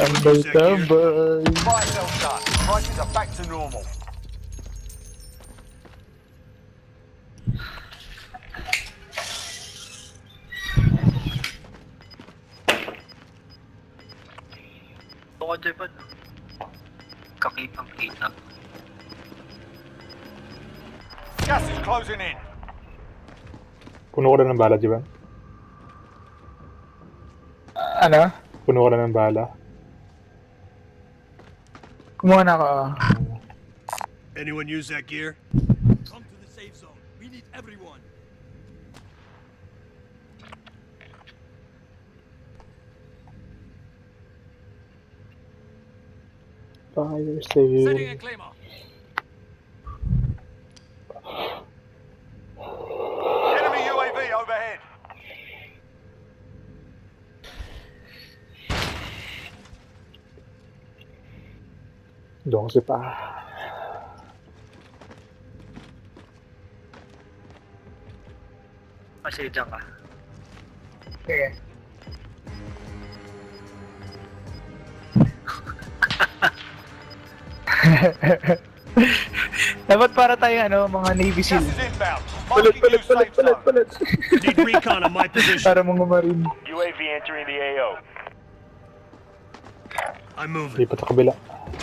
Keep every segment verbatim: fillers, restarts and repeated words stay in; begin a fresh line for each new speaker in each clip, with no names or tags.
Tambay tambay.
Fire cell done. Prices are back to normal.
Ako diba? Kakipang kita.
Gas is closing in.
Puno ko na ng bala, di ba?
Uh, ano?
Puno ko na ng bala.
Kumuha na ako.
Anyone use that gear? Come to the safe zone. We need everyone.
Fire sale.
Setting a claymore. Enemy U A V overhead.
Doon kasi pa.
Kasi dyan ka.
Sige. Dapat para tayo ano, mga Navy
Gas
SEAL.
is inbound.
Palit,
Marking
palit,
new
palit,
safe
palit,
zone.
palit.
Need recon on my position.
Para mga marine.
U A V entering the A O.
I'm moving.
Lipat sa kabila.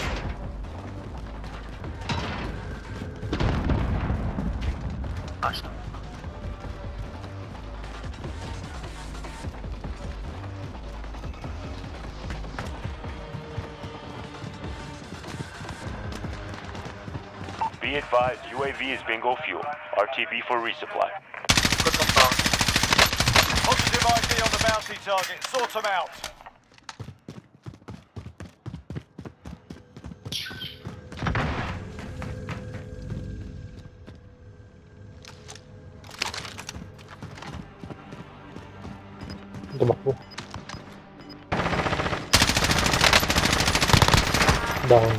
Asa.
Be advised, U A V is bingo fuel. R T B for resupply. Positive I D on the bounty target. Sort them out.
Tumakbo. Down.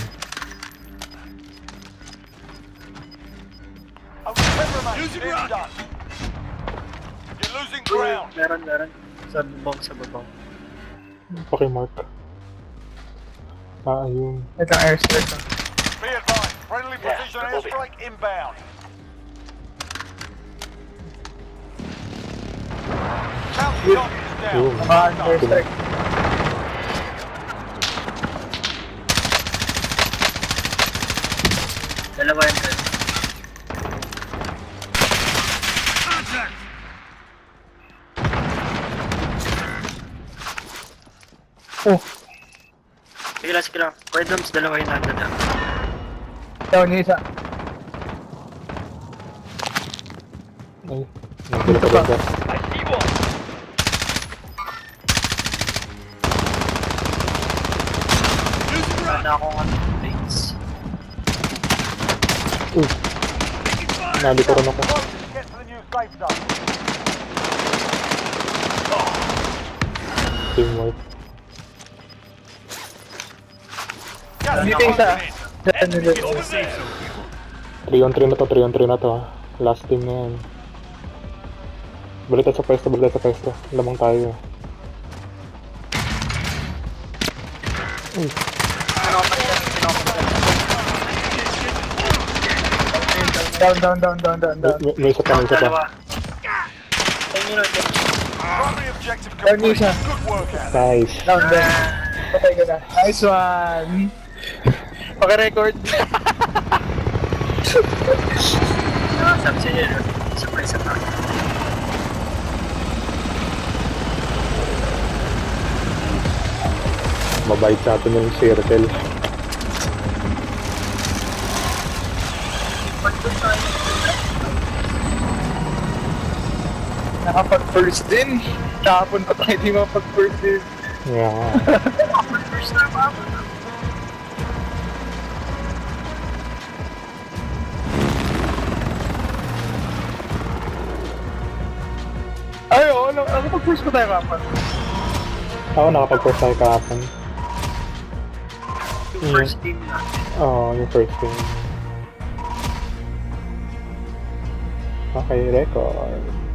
Only ten remain.
Using
Nearly
rocket.
done. You're losing ground.
Meron, meron. Sa bubong, sa bubong.
Pakimark. Ah, ayun.
Ito ang airstrike.
Be advised, friendly precision airstrike inbound. Bounty target is down.
Yun.
Mga airstrike.
Dalawa yan dyan.
Contact!
Oh,
Sige lang, sige lang. Kuya Doms, dalawa yung nandun na.
down yung isa.
Ay, nandito ka ba?
I see one.
Using rocket!
Wala akong ano, plates.
Uy, nandito rin ako.
Close to get to the new safe zone.
Teamwork.
Gas is
Dito yung isa.
closing in.
Dyan nila.
Get to the safe zone, people.
three on three na to, three on three na to ha. Last team na yan. Balik tayo sa pwesto, balik tayo sa pwesto. Lamang tayo. Uy,
Down, down, down, down, down,
may,
down.
may, may isa pa, may isa pa.
Dalawa. ten minutes.
Primary objective
Down yung
complete.
isa.
Good work, Adam.
Nice.
Down, down. Patay ka na. Nice one. Paka-record.
Ah, sabi sa inyo, isa pa, isa pa.
Mabait sa atin yung circle.
Nakapag-first din. Kahapon pa tayo di mapag-first din.
Yeah.
First time ako.
Ay, oo. No, nakapag-first pa tayo kahapon.
Ako nakapag-first tayo kahapon.
Yung first team natin.
Oo, oh, yung first team. Okay, record.